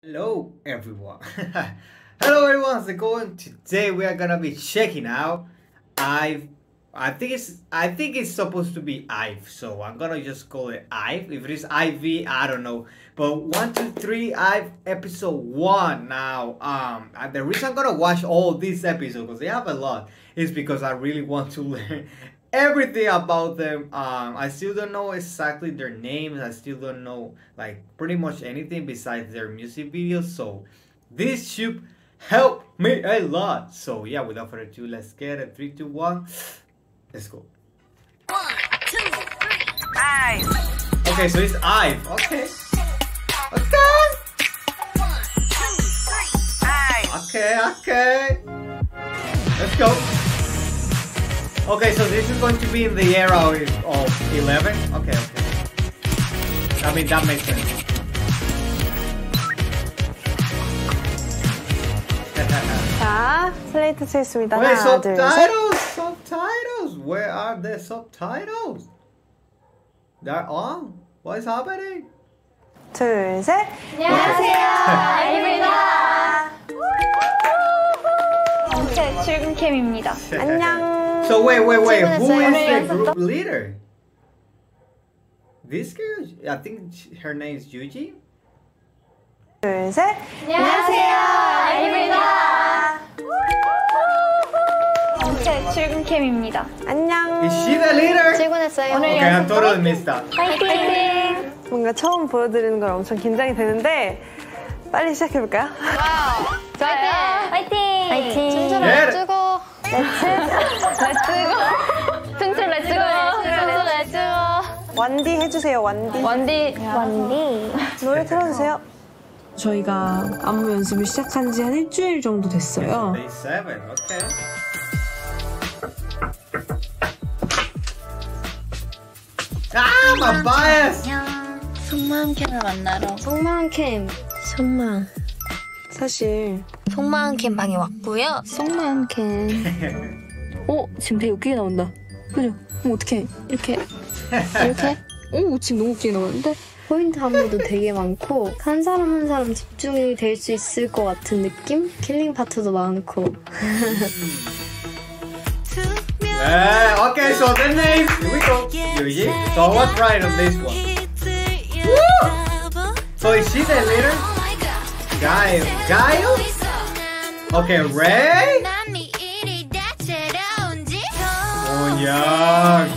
Hello everyone. Hello everyone, how's it going? Today we are gonna be checking out I think it's supposed to be IVE, so I'm gonna just call it IVE. If it is IV, I don't know. But 1, 2, 3 IVE episode 1 now. The reason I'm gonna watch all these episodes, because they have a lot, is because I really want to learn everything about them. I still don't know exactly their names. I still don't know like pretty much anything besides their music videos. So this should help me a lot. So yeah, without further ado, let's get it. 3, 2, 1, let's go. 1, 2, 3, IVE. Okay, so it's IVE. Okay. Okay. 1, 2, 3, IVE. Okay. Let's go. Okay, so this is going to be in the era of 11? Okay. I mean, that makes sense. 자, 슬레이트 치겠습니다. Wait, 하나, 둘, 셋. subtitles! Where are the subtitles? They're on? What is happening? 둘, 셋. 안녕하세요, 아이브입니다. 제 출근캠입니다. 안녕. So wait, who is 출근했어요. the group leader? This girl? I think her name is Yuji? 둘, 셋. 안녕하세요, 아이브입니다. 제 출근캠입니다. 안녕. Is she the leader? 출근했어요. 오늘 Okay, I totally missed that. 파이팅! 뭔가 처음 보여드리는 걸 엄청 긴장이 되는데 빨리 시작해볼까요? 좋아요. 파이팅! 파이팅! 춤추러 예. 렛츠고! 렛츠고! 춤추러 렛츠고! 춤추러 렛츠고! 완디 해주세요, 완디. 원디. 노래 틀어주세요. 저희가 안무 연습을 시작한 지 한 일주일 정도 됐어요. Day 7, okay. Ah, my bias! 속마음캠을 만나러 속마음캠. 사실 속마음캠 방에 왔고요. 속마음캠 지금 되게 웃기게 나온다. 그죠? 어떡해. 이렇게 지금 너무 웃기게 나오는데? 포인트 안무도 되게 많고 한 사람 한 사람 집중이 될 수 있을 것 같은 느낌? 킬링 파트도 많고. Okay, so the names, here we go. Yuji. So what's right on this one? Woo! So is she the leader? Gaio? Okay, Ray? Wonyoung.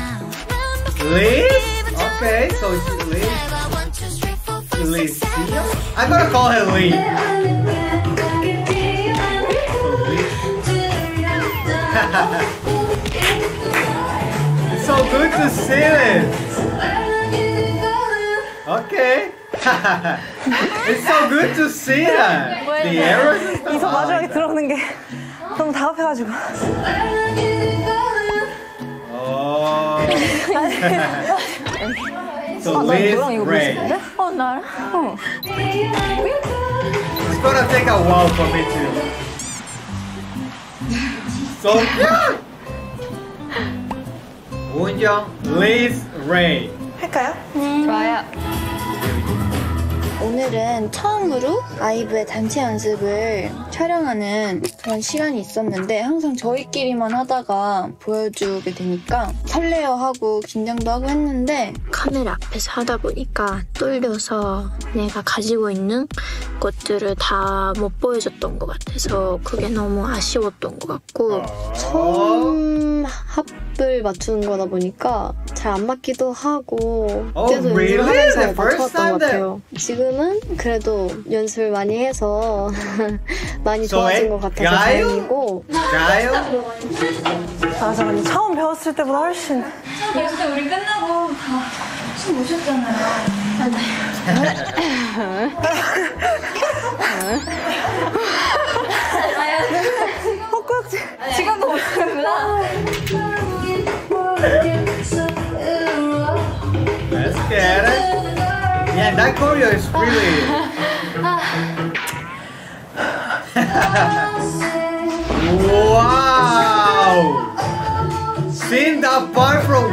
Liz? Okay, so it's Liz. Liz. I'm gonna call her Liz. It's so good to see this. Okay. It's so good to see that. The arrows and stuff. 이서 마지막에 들어오는 게 너무 다급해가지고. Oh. So Liz Ray. 나랑? It's gonna take a while for me to. So yeah. Wonyoung, Liz Ray. 할까요? 좋아요. 오늘은 처음으로 아이브의 단체 연습을 촬영하는 그런 시간이 있었는데 항상 저희끼리만 하다가 보여주게 되니까 설레어하고 긴장도 하고 했는데 카메라 앞에서 하다 보니까 떨려서 내가 가지고 있는 것들을 다 못 보여줬던 것 같아서 그게 너무 아쉬웠던 것 같고 처음 합을 맞추는 거다 보니까 잘 안 맞기도 하고 계속 연습하면서 맞춰왔던 것 같아요. 지금은 그래도 연습을 많이 해서 많이 좋아진 것 같아서 다행이고. Gaio? 맞아, 근데 처음 배웠을 때보다 훨씬. 근데 우리 끝나고 다춤 오셨잖아요. 헛구역질. 지금도 오시는구나. Let's get it. Yeah, that choreo is really. Wow! Sing that part from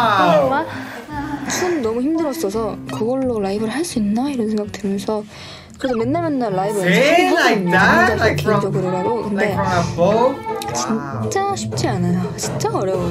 wow! 춤 너무 힘들었어서 그걸로 라이브를 할 수 있나? 이런 생각 들면서 저도 맨날 라이브 See, like that, like from 개인적으로라도. 근데 a boat. Wow. 진짜 쉽지 않아요. 진짜 어려워요.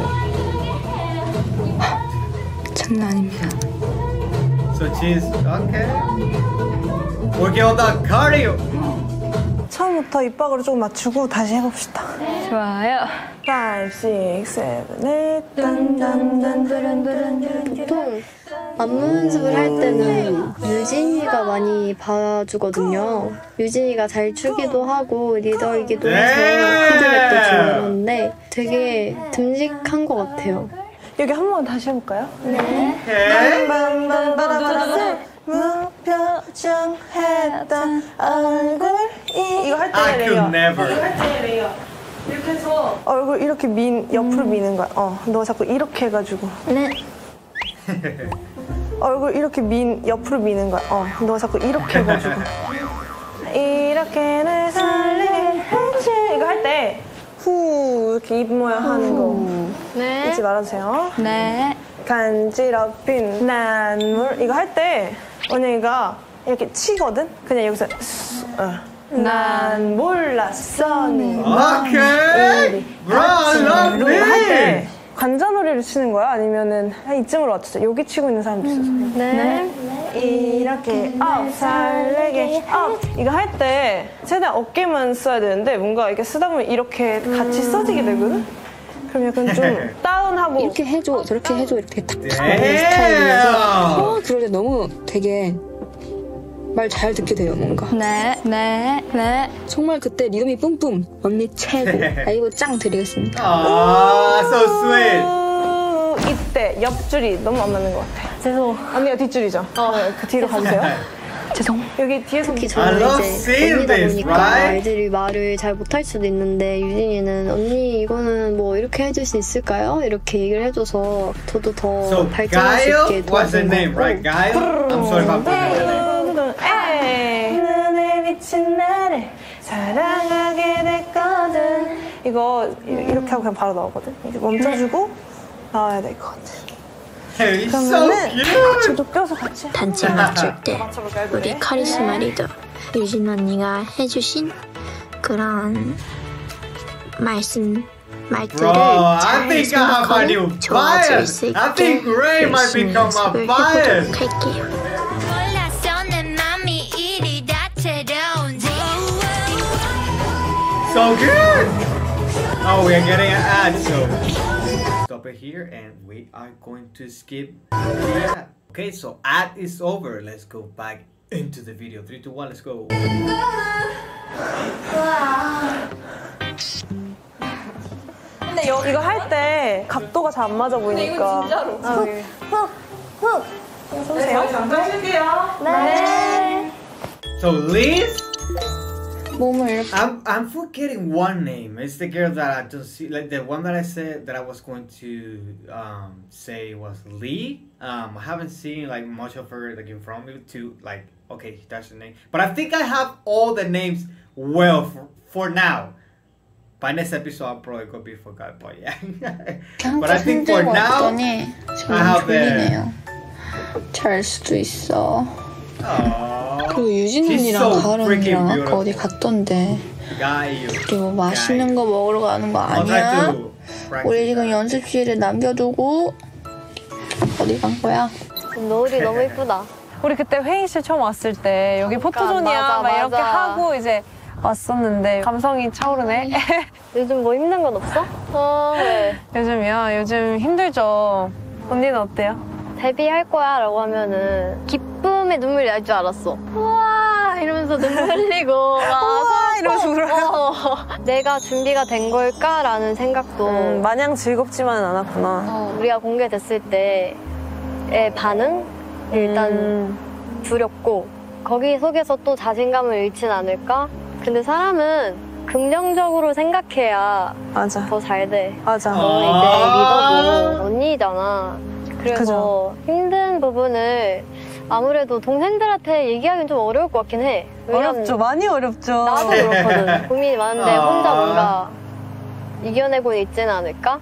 장난 아닙니다. So she's okay. Working on the cardio. 처음부터 입박으로 조금 맞추고 다시 해봅시다. 좋아요. 5, 6, 7, 8 딴딴딴딴딴딴. 보통 안무 연습을 할 때는 유진이가 많이 봐주거든요. 유진이가 잘 추기도 하고 리더이기도 해서 피드백도 주고 이러는데 되게 듬직한 것 같아요. 여기 한 번 다시 해볼까요? Okay. 무표정했던 얼굴이 이거 할 때 I 레이어. could never. 이렇게 해서 얼굴 이렇게 옆으로 미는 거야. 너 자꾸 이렇게 해가지고. 네. 얼굴 이렇게 옆으로 미는 거야. 너 자꾸 이렇게 해가지고. 이렇게 내 설레게 해줘. 이거 할 때 후 이렇게 입 모양 하는 거 네. 잊지 말아주세요. 네. 간지럽힌 난물 이거 할 때 언니가 이렇게 치거든? 그냥 여기서 난 몰랐어 Okay. Bro, I love 이거 할 때 this. 관자놀이를 치는 거야? 아니면은 한 이쯤으로 맞추자. 여기 치고 있는 사람도 있어서. 네. 이렇게 설레게 이거 할 때 최대한 어깨만 써야 되는데 뭔가 이렇게 쓰다 보면 이렇게 같이 써지게 되거든? 그럼 약간 좀 다운하고 이렇게 해줘, 저렇게 해줘, 이렇게 탁탁 하는 Damn. 스타일이라서 그럴 때 너무 되게 말 잘 듣게 돼요, 뭔가. 네. 네. 네. 정말 그때 리듬이 뿜뿜. 언니 최고. 아이고 짱 드리겠습니다. Aw, so sweet. 이때 옆줄이 너무 안 맞는 것 같아. 죄송. 언니가 뒷줄이죠? 그 뒤로 가주세요. 죄송. 여기 뒤에서 특히 I 저는 love 이제 seeing 언니다 this, 보니까 right? 애들이 말을 잘 못할 수도 있는데 유진이는 언니 이거는 뭐 이렇게 해줄 수 있을까요? 이렇게 얘기를 해줘서 저도 더 So 발전할 수 있게 Gail was the 도와준 name, 것 right? 같고 Gail? I'm sorry if I'm pronouncing it. 에이 눈에 비친 나를 사랑하게 됐거든. 이거 이렇게 하고 그냥 바로 나오거든. 이제 멈춰주고 나와야 될 것 같아. Hey, he's so 그러면은 cute. 저도 껴서 같이 단체 맞출 때 맞춰볼까요? 우리 노래? 카리스마 리더 유진 언니가 해주신 그런 말들을 Bro, I 잘 think I have a new 생각하고 좋아질 bias. 수 있게 I think Ray might 열심히 become a 연습을 bias. 해보도록 할게요. 몰랐어 내 맘이 이리 다채로운지 So good. Oh, we are getting an ad, so stop it here and we are going to skip the ad. Okay, so ad is over. Let's go back into the video. 3, 2, 1, let's go. 근데 이거 할 때 각도가 잘 안 맞아 보이니까. 진짜로. 훅. 보세요. 잠깐 쉴게요. 네. So Liz, 몸을 이렇게 I'm forgetting one name. It's the girl that I don't see, like the one that I said that I was going to say was Lee. I haven't seen like much of her like in front of me to like okay that's the name. But I think I have all the names well for now. By next episode I'll probably go be forgot. But yeah. But I 한껏 think for 흔들고 now 왔더니 I 지금 have the. 졸리네요. 잘 수도 있어. Aww. 그리고 유진 She's 언니랑 so 가을 freaking 언니랑 아까 beautiful. 어디 갔던데 Guy, 우리 뭐 맛있는 거 먹으러 가는 거 I'll try 아니야? to practice 우리 지금 that. 연습실에 남겨두고 어디 간 거야? 노을이 너무 이쁘다. 우리 그때 회의실 처음 왔을 때 여기 포토존이야 맞아, 막 이렇게 맞아. 하고 이제 왔었는데 감성이 차오르네. 요즘 뭐 힘든 건 없어? 왜? 요즘이요? 요즘 힘들죠. 언니는 어때요? 데뷔할 거야 라고 하면은 기쁨의 눈물이 날 줄 알았어. 우와 이러면서 눈물 흘리고 우와 이러면서 울어요. 내가 준비가 된 걸까라는 생각도 마냥 즐겁지만은 않았구나. 우리가 공개됐을 때의 반응 일단 두렵고 거기 속에서 또 자신감을 잃진 않을까? 근데 사람은 긍정적으로 생각해야 맞아. 더 잘 돼. 맞아. 너 이제 리더도 언니잖아. 그래서 그죠. 힘든 부분을 아무래도 동생들한테 얘기하기는 좀 어려울 것 같긴 해. 왜냐면 어렵죠. 많이 어렵죠. 나도 그렇거든. 고민이 많은데 혼자 뭔가 이겨내고 있지는 않을까?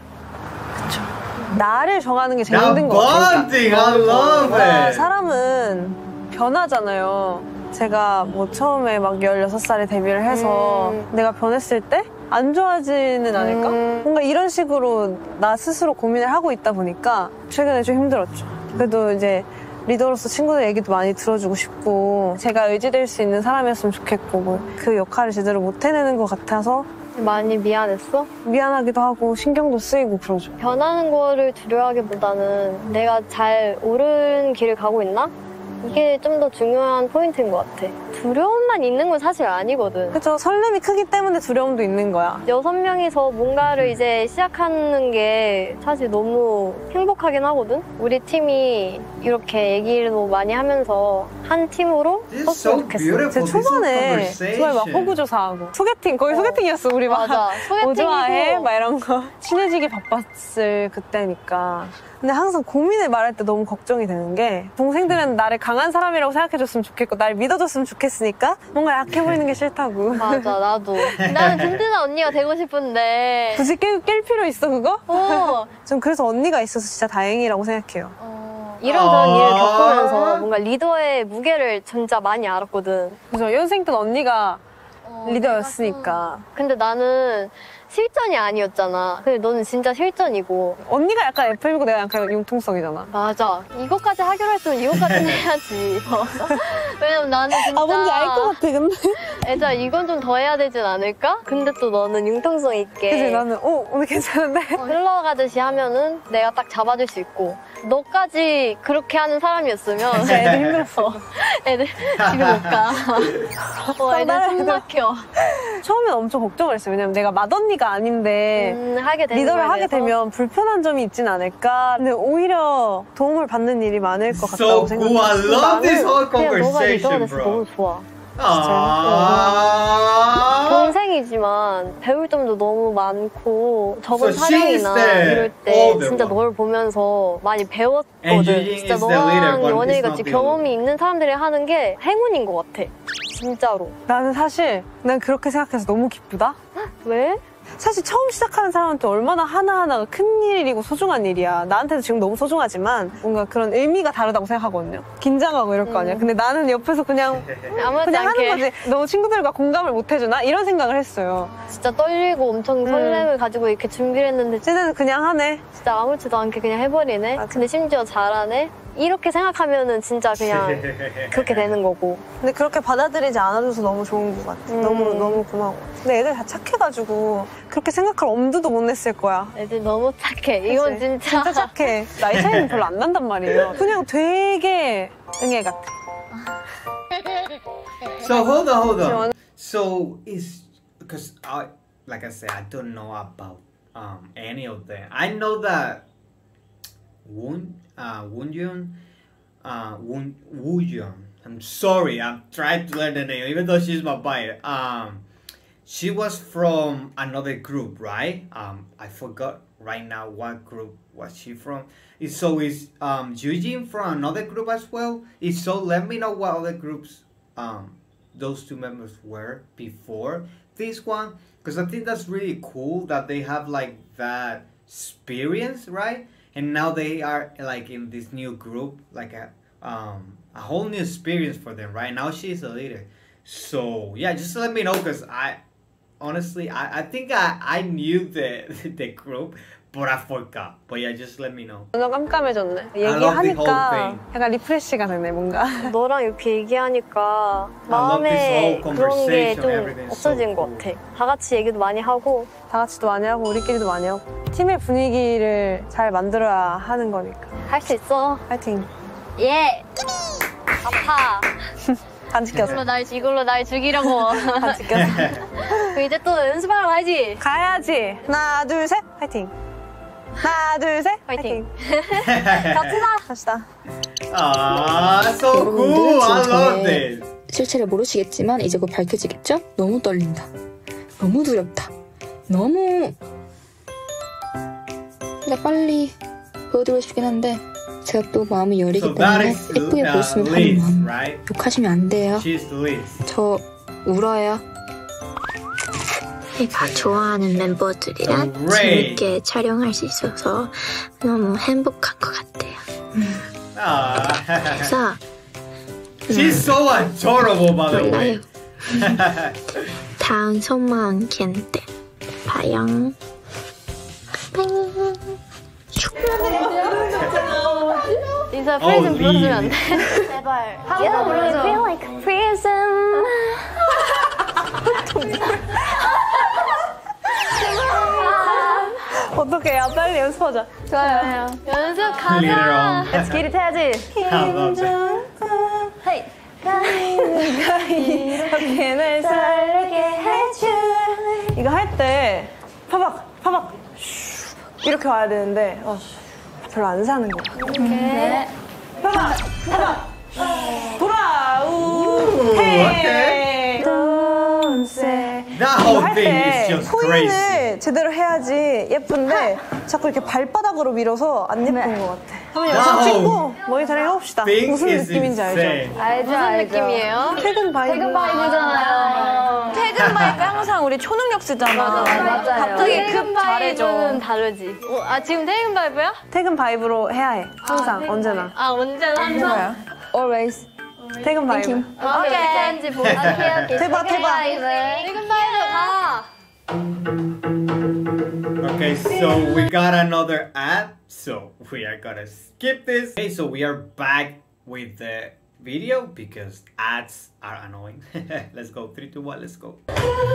나를 정하는 게 제일 Now 힘든 것 같아. bonding, I love 뭔가 it. 사람은 변하잖아요. 제가 뭐 처음에 막 16살에 데뷔를 해서 내가 변했을 때 안 좋아지는 않을까? 뭔가 이런 식으로 나 스스로 고민을 하고 있다 보니까 최근에 좀 힘들었죠. 그래도 이제 리더로서 친구들 얘기도 많이 들어주고 싶고 제가 의지될 수 있는 사람이었으면 좋겠고 뭐 그 역할을 제대로 못 해내는 것 같아서 많이 미안했어? 미안하기도 하고 신경도 쓰이고 그러죠. 변하는 거를 두려워하기보다는 내가 잘 옳은 길을 가고 있나? 이게 좀 더 중요한 포인트인 것 같아. 두려움만 있는 건 사실 아니거든. 그쵸. 설렘이 크기 때문에 두려움도 있는 거야. 6명이서 뭔가를 이제 시작하는 게 사실 너무 행복하긴 하거든? 우리 팀이 이렇게 얘기를 많이 하면서 한 팀으로 This is 컸으면 so 좋겠어. beautiful. 제 This is 초반에 conversation. 정말 막 호구조사하고 소개팅 거의 소개팅이었어. 우리 막 맞아. 뭐 좋아해? 소개팅이고 막 이런 거 친해지기 바빴을 그때니까. 근데 항상 고민을 말할 때 너무 걱정이 되는 게 동생들은 나를 강한 사람이라고 생각해줬으면 좋겠고 날 믿어줬으면 좋겠으니까 뭔가 약해 보이는 게 싫다고. 맞아, 나도. 나는 든든한 언니가 되고 싶은데. 굳이 깰 필요 있어 그거? 어. 전 그래서 언니가 있어서 진짜 다행이라고 생각해요. 이런저런 일을 겪으면서 뭔가 리더의 무게를 진짜 많이 알았거든. 그래서 연생 때는 언니가 리더였으니까. 근데 나는 실전이 아니었잖아. 근데 너는 진짜 실전이고. 언니가 약간 FM이고 내가 약간 융통성이잖아. 맞아. 이것까지 하기로 했으면 이것까지는 해야지. 왜냐면 나는 진짜. 아 뭔지 알 것 같아 근데. 애자 이건 좀 더 해야 되진 않을까? 근데 또 너는 융통성 있게. 그치 나는 오늘 괜찮은데. 흘러가듯이 하면은 내가 딱 잡아줄 수 있고. 너까지 그렇게 하는 사람이었으면. 진짜 애들 힘들었어. 애들 집에 못 가. 애들 숨 막혀. 처음엔 엄청 걱정을 했어요. 왜냐면 내가 맏언니가 아닌데 하게 되는 리더를 거에 하게 대해서. 되면 불편한 점이 있진 않을까. 근데 오히려 도움을 받는 일이 많을 것 So 같다고 cool. I 생각해요. love this whole 그냥 너가 리더가 conversation, 돼서 bro. 너무 좋아. Ah. 동생이지만 배울 점도 너무 많고 저번 So she is 촬영이나 the 이럴 때 older 진짜 one. 널 보면서 많이 And 배웠거든. Eugene 진짜 is the leader, 너랑 but 연예인 he's 같이 not the 경험이 있는 사람들이 하는 게 행운인 것 같아. 진짜로. 나는 사실 난 그렇게 생각해서 너무 기쁘다. 왜? 사실 처음 시작하는 사람한테 얼마나 하나하나가 큰 일이고 소중한 일이야. 나한테도 지금 너무 소중하지만 뭔가 그런 의미가 다르다고 생각하거든요. 긴장하고 이럴 거 아니야. 근데 나는 옆에서 그냥 아무렇지 그냥 않게 하는 거지. 너무 친구들과 공감을 못 해주나? 이런 생각을 했어요. 진짜 떨리고 엄청 설렘을 가지고 이렇게 준비를 했는데 쟤네는 그냥 하네. 진짜 아무렇지도 않게 그냥 해버리네. 맞아. 근데 심지어 잘하네. 이렇게 생각하면은 진짜 그냥 그렇게 되는 거고. 근데 그렇게 받아들이지 않아줘서 너무 좋은 것 같아. 너무 고마워. 근데 애들 다 착해가지고 그렇게 생각할 엄두도 못 냈을 거야. 애들 너무 착해. 이건 그치? 진짜. 진짜 착해. 나이 차이는 별로 안 난단 말이에요. 그냥 되게 응애 같아. So hold on. So is because like I said, I don't know about any of them. I know that Woo Jun. I'm sorry, I'm trying to learn the name, even though she's my buyer. She was from another group, right? I forgot right now what group was she from. So is Eugene from another group as well? If so, let me know what other groups those two members were before this one, because I think that's really cool that they have like that experience, right? And now they are like in this new group, like a whole new experience for them, right? Now she's a leader. So yeah, just let me know, because I honestly I think I knew the group, but I forgot. But yeah, just let me know. 완전 깜깜해졌네. love the whole 얘기하니까 thing. 약간 리프레시가 되네 뭔가. 너랑 이렇게 얘기하니까 love this 마음에 whole 그런 게 conversation, 좀 everything is 없어진 so 것 같아. 다 같이 얘기도 많이 하고. 다 같이도 많이 하고 우리끼리도 많이 하고 팀의 분위기를 잘 만들어야 하는 거니까. 할 수 있어. 파이팅. 예. 아파. 안 지켰어. 이걸로 날 죽이려고. 안 지켰어. 그럼 이제 또 연습하러 가야지. 가야지. 하나 둘 셋 파이팅. 하나 둘 셋 파이팅. 갑시다. So cool. I love this. 실체를 모르시겠지만 이제 곧 밝혀지겠죠? 너무 떨린다. 너무 두렵다. 너무 그냥 빨리 보여드리고 싶긴 한데 제가 또 마음이 여리기 So that 때문에 is 예쁘게 보였으면 하는 Liz, 마음. right? 욕하시면 안 돼요. She's Liz. 저 울어요. 내가 좋아하는 멤버들이랑 Great. 재밌게 촬영할 수 있어서 너무 행복한 것 같아요. Ah. 그래서 She's so adorable, by the way. 다음 소망 캔때 봐요. 인사 프리즘 불러주면 안 돼? 제발. 한번 불러줘. Feel like prism. 어떡해, 야, 빨리 연습하자. 좋아요. 연습 가자. Later on. Let's get it 해야지. I love that. 헤이. 이렇게 날 설레게 해줄. 이거 할 때 파박 슈, 이렇게 와야 되는데 별로 안 사는 거야. 네. 파박 돌아우. Okay. Don't say. That whole thing is just crazy. 포인을 제대로 해야지 예쁜데 자꾸 이렇게 발바닥으로 밀어서 안 예쁜 것 같아. 한번 영상 찍고 모니터링 해봅시다. Thing 무슨 is 느낌인지 알죠? insane. 무슨 느낌이에요? 퇴근 바이브. 퇴근 바이브 항상 우리 초능력 쓰잖아. 맞아요. 갑자기 퇴근 바이브는 다르지. 지금 퇴근 바이브야? 퇴근 바이브로 해야 해. 항상 언제나. 언제나 항상. Always. 퇴근 바이브. 오케이. 오케이. 대박. 퇴근 바이브 가. Okay, so we got another ad, so we are gonna skip this. Okay, so we are back with the video because ads are annoying. Let's go, 3, 2, 1, let's go.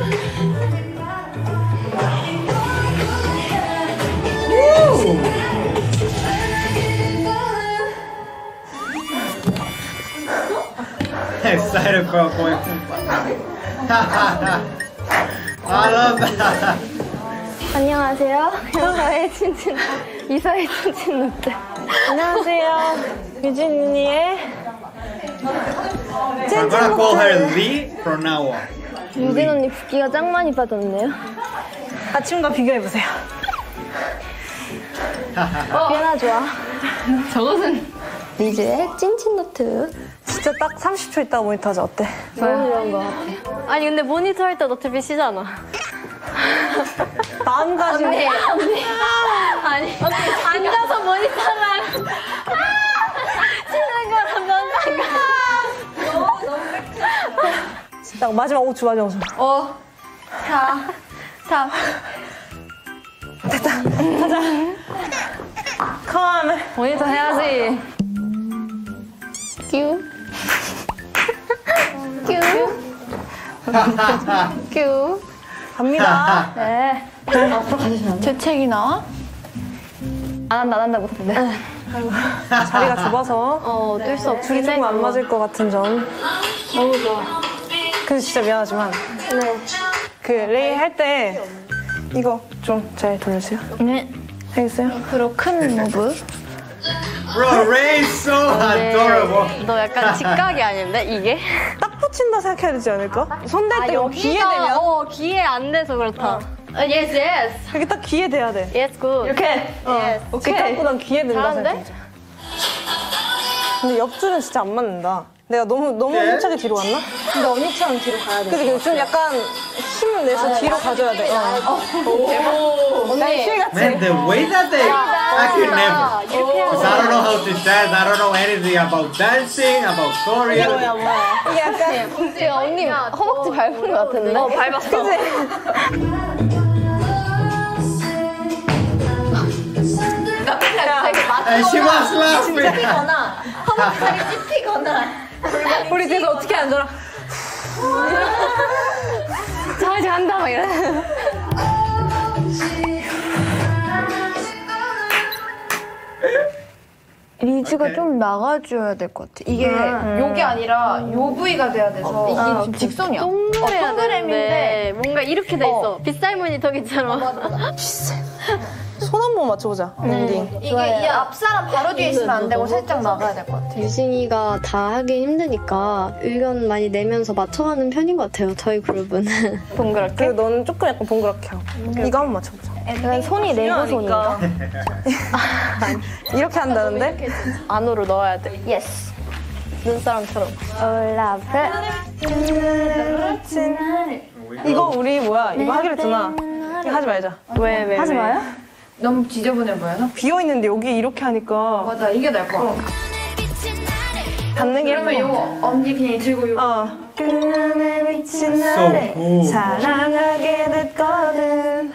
Woo! Excited for going. I love that. 안녕하세요. 이서의 찐친 노트. 안녕하세요. 유진이의 I'm gonna call her Lee from now on. 유진 언니 붓기가 짱 많이 빠졌네요. 아침과 비교해보세요. 꽤나 좋아. 저것은 리즈의 찐친 노트. 진짜 딱 30초 있다가 모니터 하자. 어때? 너무 좋은 것 같아. 아니 근데 모니터 할 때 너트빛 쉬잖아. 마음가짐. 언니. 아니 앉아서 모니터랑 치는 거랑 뭔 상관? 진짜 마지막 5초 마지막 5초. 5, 4, 3. 됐다. 가자. 컴. 모니터 해야지. 큐. 큐. 갑니다. 네. 앞으로 가주시면 제 책이 나와? 안 한다 못한대. 자리가 좁아서 어쩔 수 없지. 둘이 조금 안 맞을 것 같은 점. 너무 좋아. 그래서 진짜 미안하지만 네. 그 레이 할 때 이거 좀 잘 돌려주세요. 네. 알겠어요? 앞으로 큰 무브. Bro, Ray is so adorable. 너 약간 직각이 아닌데 이게? 딱 붙인다 생각해야 되지 않을까? 손댈 때 귀에 대면 귀에 안 돼서 그렇다. Yes, yes. 여기 딱 귀에 대야 돼. Yes, good. 이렇게. Yes. 오케이. 직각보단 귀에 된다 잘하는데? 생각해. 근데 옆줄은 진짜 안 맞는다. 내가 너무 네? 힘차게 뒤로 갔나? 근데 언니처럼 뒤로 가야 돼. 그치, 좀 약간 힘을 내서 뒤로 가줘야 돼. 언니 힐 같이. Man, the way that they, I could never. Because I don't know how to dance, I don't know anything about dancing, about choreo. 이게 약간 지금 언니 허벅지 밟은 것 같은데? 밟았어. And she was laughing. 우리 뒤에서 어떻게 앉아라. 잘 잔다 막 이래. 리즈가 오케이. 좀 나가줘야 될 것 같아. 이게 요게 아니라 요 부위가 돼야 돼서 이게 지금 직선이야. 동그램인데 뭔가 이렇게 돼 있어. 빗살 모니터기처럼. 손 한 번 맞춰보자. 엔딩. 이게 이 앞사람 바로 뒤에 있으면 안 되고 살짝 나가야 될 것 같아. 유진이가 다 하기 힘드니까 의견 많이 내면서 맞춰가는 편인 것 같아요. 저희 그룹은. 동그랗게? 그리고 너는 조금 약간 동그랗게 하고. 이거 한 번 맞춰보자. 약간 손이 내부 손인가? 이렇게 한다는데? 안으로 넣어야 돼. 예스. 눈사람처럼. 올라프. 이거 우리 뭐야? 이거 하기로 했잖아. 이거 하지 말자. 왜? 하지 마요? 너무 지저분해 보여서? 비어있는데 여기 이렇게 하니까. 맞아, 이게 나을 것 같아. 닿는 게 예뻐. 이거 언니 그냥 들고 이거. 그날에 미친 So 날에 cool. 사랑하게 됐거든.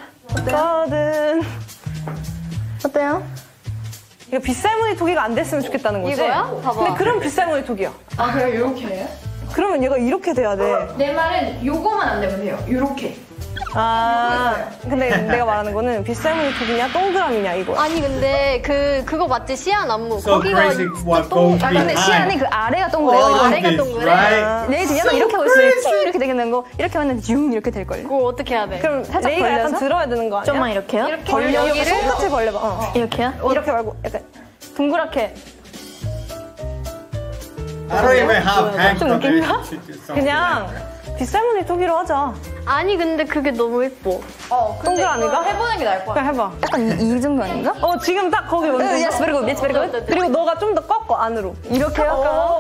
어때요? 이거 빗살무늬 토기가 안 됐으면 좋겠다는 거지? 이거야? 봐봐. 근데 그럼 빗살무늬 토기야. 아 그럼 이렇게 해요? 그러면 얘가 이렇게 돼야 돼. 내 말은 요거만 안 되면 돼요. 요렇게. 근데 내가 말하는 거는 빗살무늬 토기냐 동그라미냐 이거야. 아니 근데 그거 맞지? 시안 안무. So crazy what goes 근데 behind. 시안이 그 아래가 동그래요. All of 아래가 this, 동그래. right? 내 뒤에는 이렇게 하고 있어요. 찡 이렇게 되는 거. 이렇게 하면 슝 이렇게 될걸요. 그거 어떻게 해야 돼? 그럼 살짝 레이가 약간 벌려서? 들어야 되는 거 아니야? 좀만 이렇게요? 벌려. 여기를 손끝을 벌려봐. 이렇게요? 이렇게 말고 약간 둥그랗게. I don't even have hands 좀 on 웃긴가? this. 그냥 빗살무늬 토기로 하자. 아니 근데 그게 너무 예뻐. 동그라미가? 해보는 게 나을 것 같아. 그냥 해봐. 약간 이 정도 아닌가? 지금 딱 거기 원래. Yes, very good. Yes, very good. 그리고 너가 좀 더 꺾어 안으로. 이렇게 약간.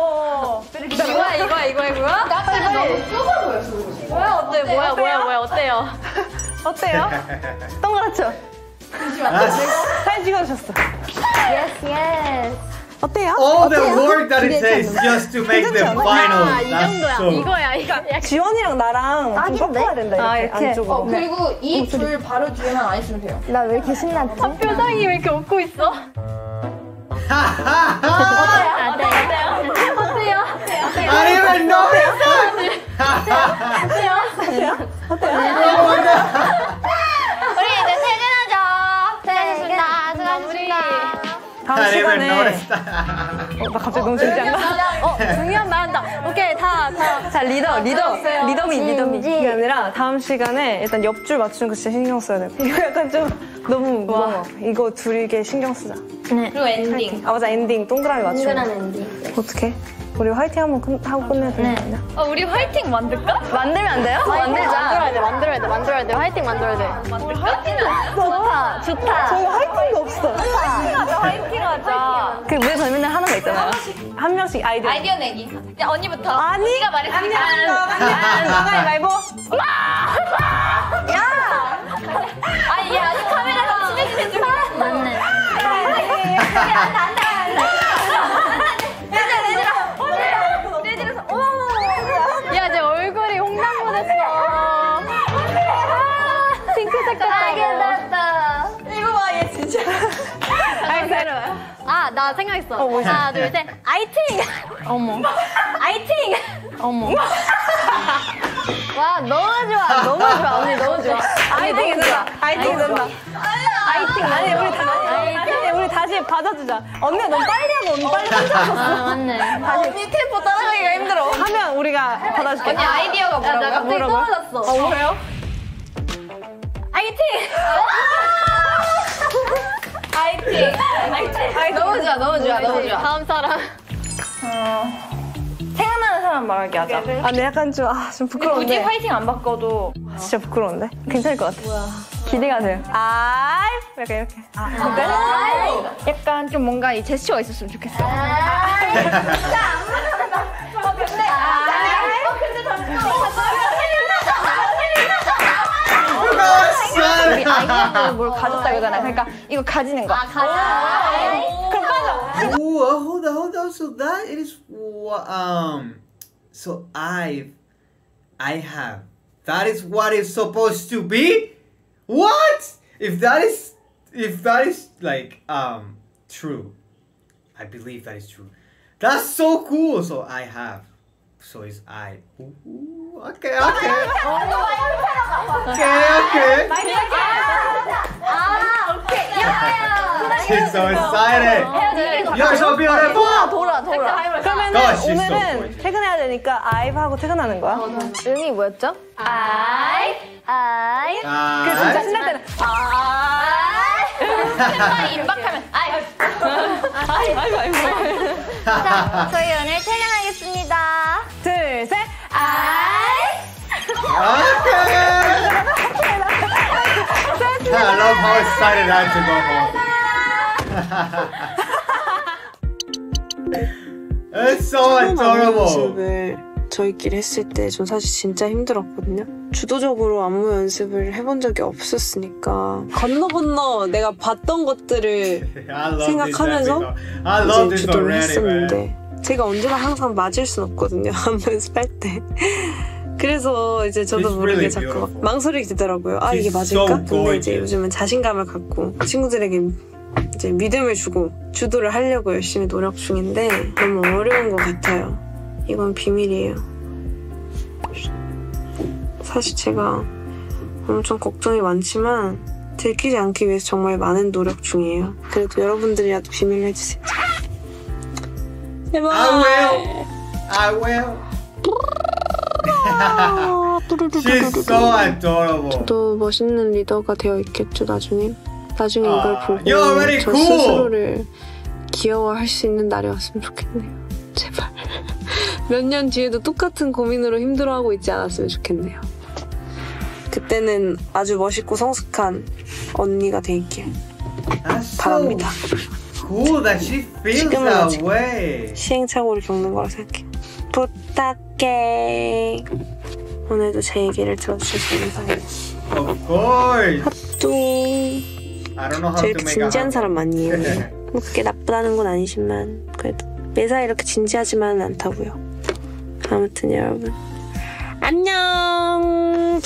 이거야? 나 너무 좁아 보였어. 뭐야 어때요? 어때요? 동그랗죠? 사진 찍어주셨어. Yes, yes. 어때요? All the work that it takes just to make the final. 아, 이 정도야. That's so. 이거야. 지원이랑 나랑 좀 꺾어야 된다. 이렇게 안쪽으로. 그리고 이 줄 바로 뒤에만 안 있으면 돼요. 나 왜 이렇게 신났지? 표정이 왜 이렇게 웃고 있어? 어때요? I didn't even notice 우리 이제 퇴근하자. 수고하셨습니다. 다음 I didn't even 시간에. notice that. 나 갑자기 너무 진지한가? 중요한 말 한다. 오케이, 다. 자, 리더미. 그게 아니라 다음 시간에 일단 옆줄 맞추는 거 진짜 신경 써야 돼. 이거 약간 좀 너무 무거워. 이거 둘이게 신경 쓰자. 그리고 엔딩. 맞아, 엔딩. 동그라미 맞추고. 엔딩. 어떻게? 우리 화이팅 한번 하고 끝내야 되는 거 아니야? 우리 화이팅 만들까? 만들면 안 돼요? 만들어야 돼. 화이팅 만들어야 돼. 좋다. 저희 화이팅이 없어. 화이팅 하자. 그 무대 전면에 하는 거 있잖아요. 한 명씩 아이디어. 아이디어 내기. 야, 언니부터. 아니, 네가 말했으니까. 너가 말고. 아니, 얘 아직 카메라가 친해지는 중. 맞네. 야, 내 얼굴이 홍당무 됐어. 핑크색 같다. 이거 봐, 얘 진짜. 아, 나 생각했어. 뭐지? 하나, 둘, 셋. 아이팅! 어머. 아이팅! 어머. 와, 너무 좋아. 언니 너무 좋아. 아이팅 된다. 아이팅 된다. 아이팅. 아니, 우리 다시 받아주자. 언니가 너무 빨리 하고 언니 빨리 혼자 하셨어. 맞네. 언니 템포 따라가기가 힘들어. 하면 우리가 받아줄게. 언니 아이디어가 나 뭐라고요? 갑자기 떨어졌어. 뭐예요? 아이팅! 아이팅. 너무 좋아. 다음 사람. 생각나는 사람 말하게 하자. 네, 약간 좀 굳이 부끄러운데. 화이팅 안 바꿔도 진짜 부끄러운데? 괜찮을 것 같아. 기대가 돼요. 약간 이렇게. 약간 좀 뭔가 이 제스처가 있었으면 좋겠어요. 우리 아이디어를 뭘 가졌다 그러잖아요. 그러니까 이거 가지는 거. Ooh, hold on. So that is so I have. That is what it's supposed to be. What? If that is like true, I believe that is true. That's so cool. So I have. So it's I. Ooh, okay. She's so excited. You're so beautiful. 돌아. 그러면은 God, she's so 오늘은 gorgeous. 퇴근해야 되니까 아이브 하고 퇴근하는 거야. 음이 뭐였죠? Ah. 그 진짜 신날 때는 임박하면. 자, 저희 오늘 퇴근하겠습니다. 둘, 셋. I love how excited I am to go home. It's so adorable. 연습을 저희끼리 했을 때 전 사실 진짜 힘들었거든요. 주도적으로 안무 연습을 해본 적이 없었으니까 건너 내가 봤던 것들을 I love 생각하면서 this episode. I love 이제 this 주도를 already, man. 했었는데 제가 언제나 항상 맞을 순 없거든요. 안무 연습할 때. 그래서 이제 저도 It's 모르게 really 자꾸 beautiful. 망설이게 되더라고요. 아, 이게 She's 맞을까? so 근데 이제 gorgeous. 요즘은 자신감을 갖고 친구들에게 이제 믿음을 주고 주도를 하려고 열심히 노력 중인데 너무 어려운 것 같아요. 이건 비밀이에요. 사실 제가 엄청 걱정이 많지만 들키지 않기 위해서 정말 많은 노력 중이에요. 그래도 여러분들이라도 비밀로 해주세요. 제발. I will. She's so adorable. 저도 멋있는 리더가 되어 있겠죠, 나중에. 나중에 이걸 보고 you're very 저 cool. 스스로를 귀여워할 수 있는 날이 왔으면 좋겠네요. 제발. 몇 년 뒤에도 똑같은 고민으로 힘들어하고 있지 않았으면 좋겠네요. 그때는 아주 멋있고 성숙한 언니가 되길 That's 바랍니다. so cool that she feels 지금은 that 아직 way. 시행착오를 겪는 거라 생각해요. 부탁해. 오늘도 제 얘기를 들어주셔서 감사해요. Of course. 합동. I don't know how 저 to 이렇게 make 진지한 a 사람 아니에요. 뭐 그게 나쁘다는 건 아니지만 그래도 매사 이렇게 진지하지만은 않다고요. 아무튼 여러분 안녕.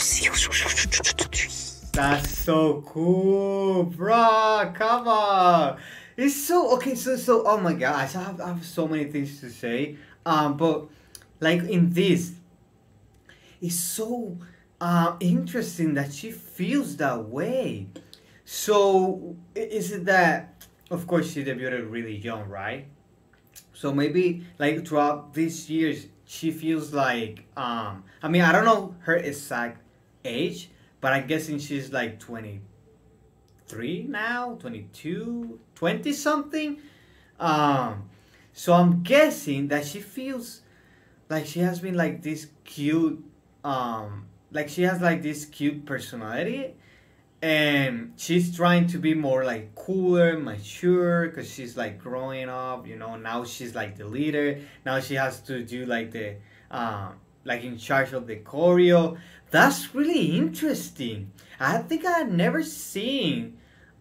That's so cool, bro. Come on. It's so okay. So oh my gosh, I have so many things to say. But like in this, it's so interesting that she feels that way. So is it that? Of course, she debuted really young, right? So maybe like throughout these years, she feels like I mean, I don't know her exact age, but I'm guessing she's like 23 now, 22, 20 something. So I'm guessing that she feels like she has been like this cute, like she has like this cute personality, and she's trying to be more like cooler, mature, because she's like growing up, you know. Now she's like the leader. Now she has to do like the like in charge of the choreo. That's really interesting. I think I had never seen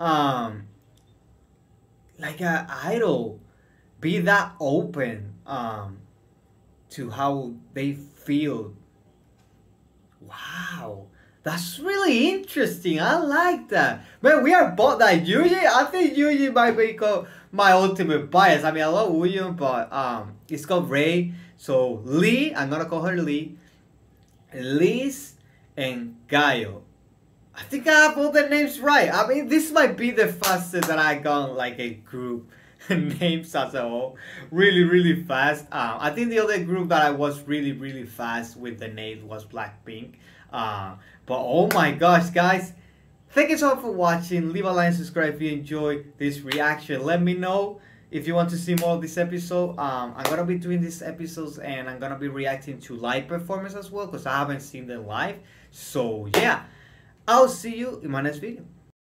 like an idol be that open to how they feel. Wow, that's really interesting. I like that. Man, we are both like Yuji. I think Yuji might be my ultimate bias. I mean, I love William, but it's called Ray. So Lee, I'm gonna call her Lee. Liz and Gaio. I think I have all the names right. I mean, this might be the fastest that I got like a group names as a whole. Really, really fast. I think the other group that I was really, really fast with the names was Blackpink. But oh my gosh, guys. Thank you so much for watching. Leave a like and subscribe if you enjoyed this reaction. Let me know if you want to see more of this episode. I'm going to be doing these episodes and I'm going to be reacting to live performance as well because I haven't seen them live. So yeah, I'll see you in my next video.